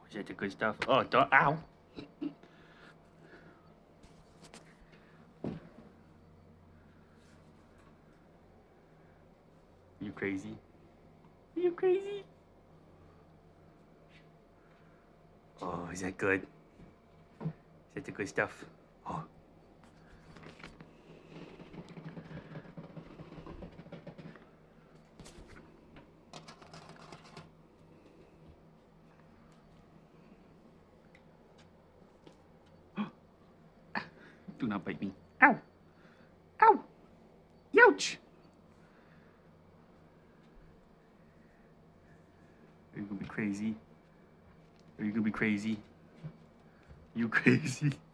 Is that the good stuff? Oh, don't, ow. You crazy? Are you crazy? Oh, is that good? Is that the good stuff? Oh. Do not bite me. Ow! Ow! Youch! Are you gonna be crazy? Are you gonna be crazy? You crazy?